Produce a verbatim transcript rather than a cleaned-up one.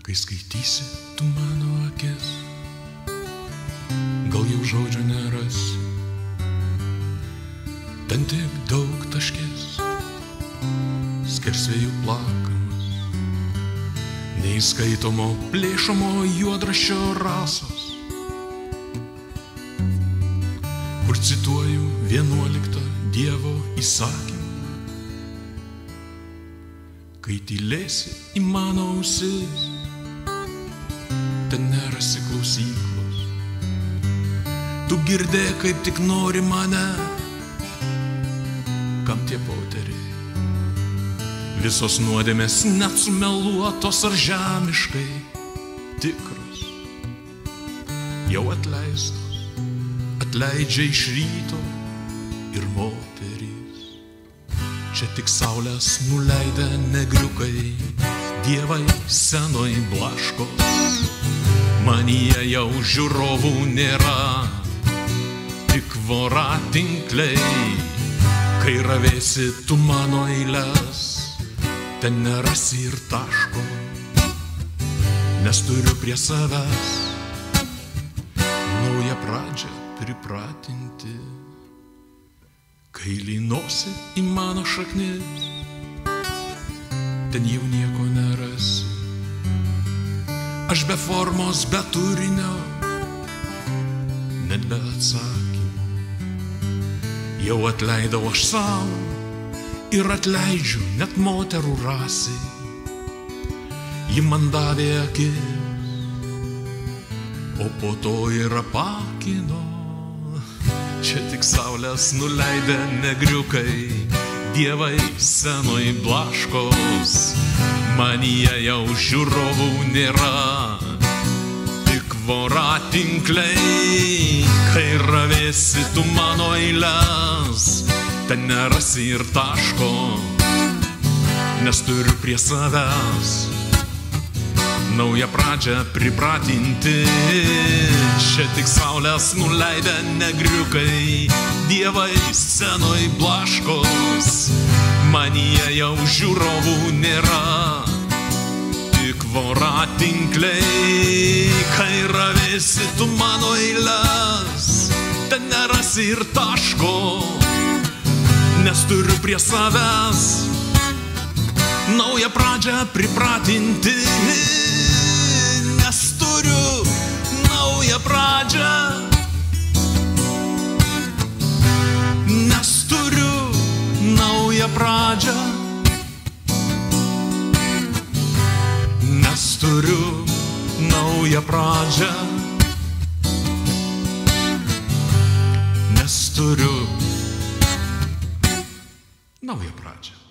Kai skaitysi tu mano akis, gal jau žodžio nerasi, ten tik daug taškės, skersvėjų plakamas, neįskaitomo plėšomo juodraščio rasos, kur cituoju vienuoliktą Dievo įsakymą. Kai tylėsi į mano ausis, ten nerasi klausyklos. Tu girdėk, kaip tik nori mane, kam tie poteriai. Visos nuodėmės net sumeluotos ar žemiškai tikros, jau atleistos, atleidžia iš ryto ir moterys. Čia tik saulės nuleidę negriukai, dievai senoj blaškos. Manyje jau žiūrovų nėra, tik voratinkliai. Kai ravėsi tu mano eiles, ten nerasi ir taško, nes turiu prie savęs naują pradžią pripratinti. Kai lynosi į mano šaknis, ten jau nieko nerasi. Aš be formos, be turinio, net be atsakymų. Jau atleidau aš savo ir atleidžiu net moterų rasai. Ji man davė akis, o po to ir apakino. Čia tik saulės nuleidę negriukai, dievai senoj blaškos. Manyje jau žiūrovų nėra, tik voratinkliai. Kai ravėsi tu mano eiles, ten nerasi ir taško, nes turiu prie savęs naują pradžią pripratinti. Čia tik saulės nuleidę negriukai, dievai senoj blaškos. Manyje jau žiūrovų nėra, tik voratinkliai. Kai ravėsi tu mano eiles, ten nerasi ir taško, nes turiu prie savęs naują pradžią pripratinti. Nes turiu naują pradžią, nes turiu naują pradžią, nes turiu naują pradžią, nes turiu naują pradžią.